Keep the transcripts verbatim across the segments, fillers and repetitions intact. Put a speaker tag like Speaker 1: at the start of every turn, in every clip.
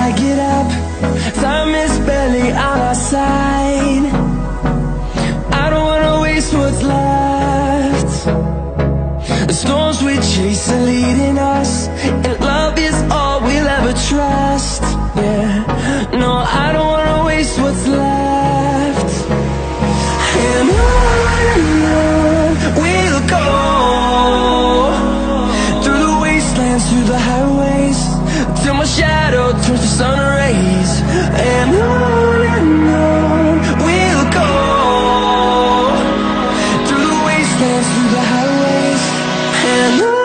Speaker 1: I get up, time is barely on our side. I don't wanna waste what's left. The storms we chase are leading us, and love is all we'll ever trust. Yeah, no, I don't wanna waste what's left. And on and on we'll go, through the wastelands, through the highways, till my shadow turns to sun rays. And on and on we'll go, through the wastelands, through the highways, and on.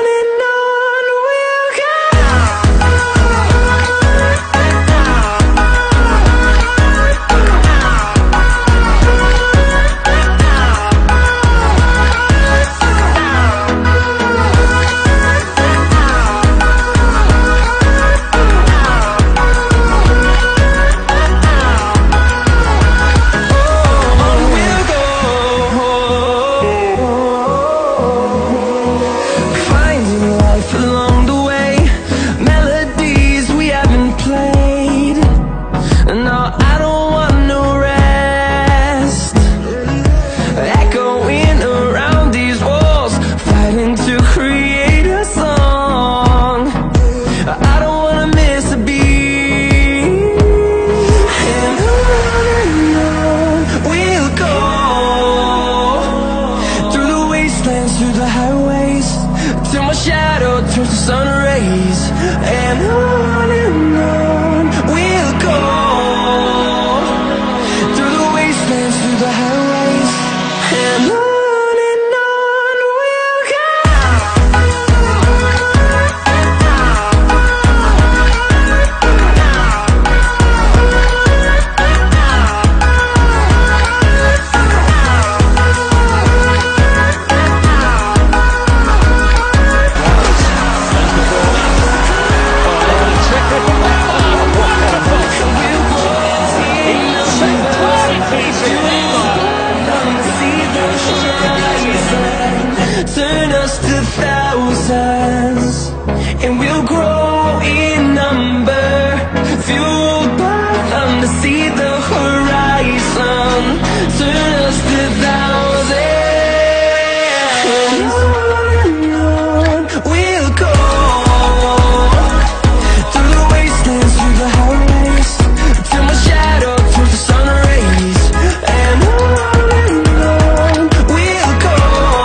Speaker 1: Through the highways, till my shadow turns to sun rays. And on and on we'll go, through the wastelands, through the highways, and on. Turn us to thousands, and we'll grow in number, fueled by them to see the horizon. Turn us to thousands, and on and on we'll go, through the wastelands, through the highways, till my shadow turns to sun rays. And on and on we'll go,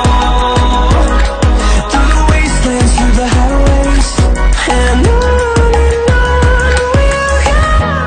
Speaker 1: through the wastelands, through the highways, and on and on we'll go.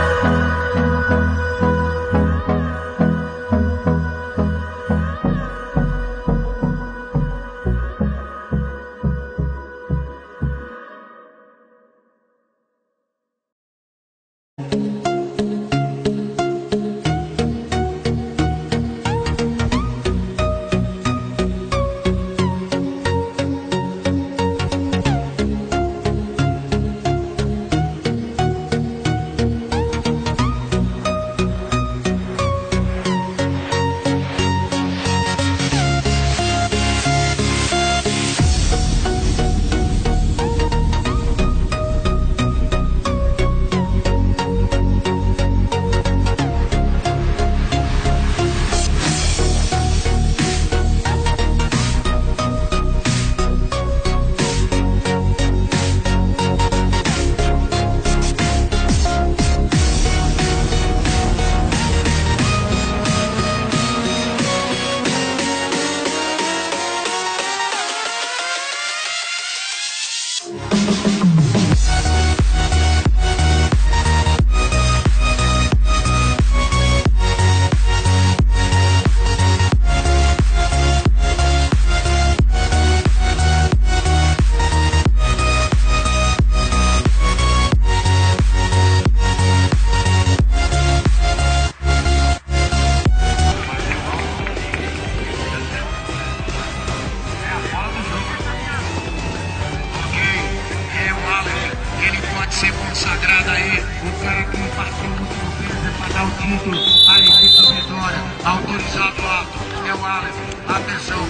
Speaker 2: consagrada aí, o cara que partiu muito no peso para dar o título à equipe vitória. Autorizado ato, é o Aleph. Atenção.